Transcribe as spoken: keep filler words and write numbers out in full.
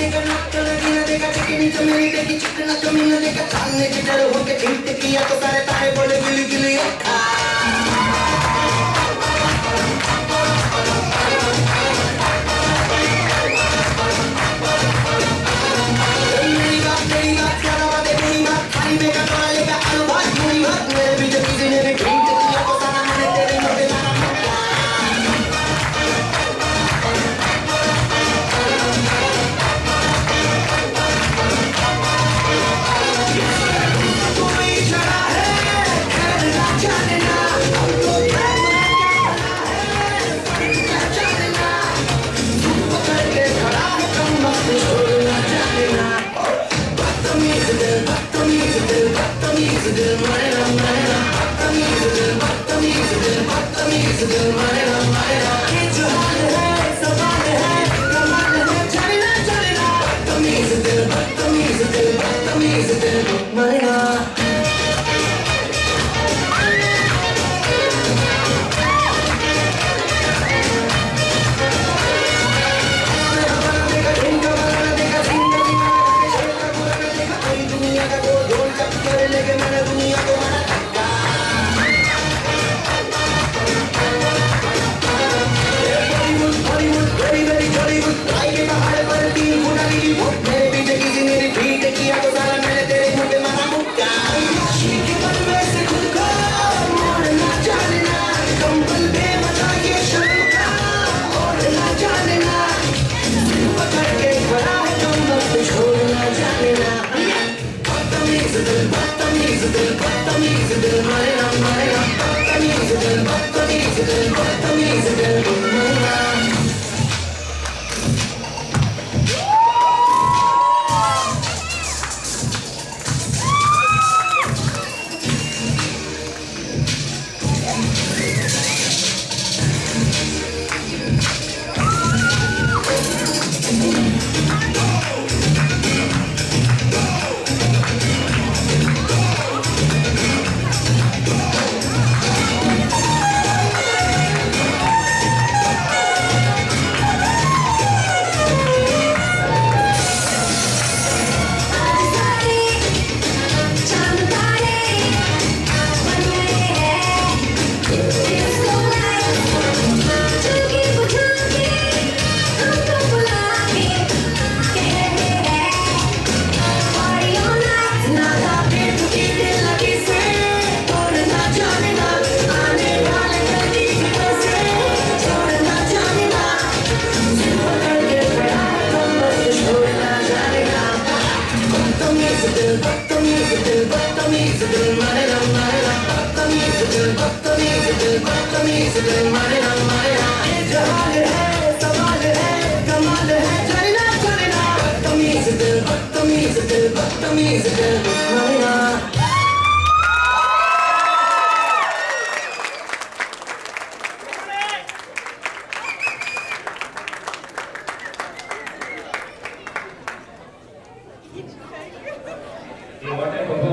देखा नक्का लगीना देखा चिकनी चमेली देखी चिकना कमीना देखा चालने के डर होके हिंट किया तो सारे तारे बोले गिली गिली अक्खा मेरी बात तेरी बात क्या बात है मेरी बात खाली बेगा तोड़ा लेगा अनुभाग मेरी बात मेरे भी जब किसी ने भी हिंट किया तो सारा मैंने तेरे मुँह पे लाना What